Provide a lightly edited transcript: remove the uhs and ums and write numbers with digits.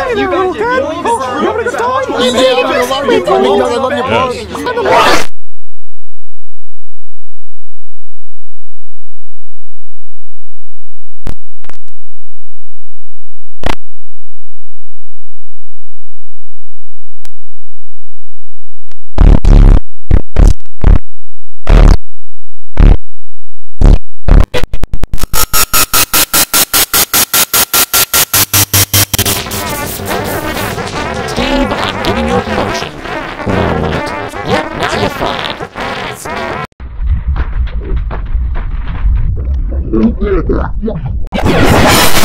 You guys did really deserve You having a good time? it. I love your Giving you a promotion. Alright. Yep, now you're fine.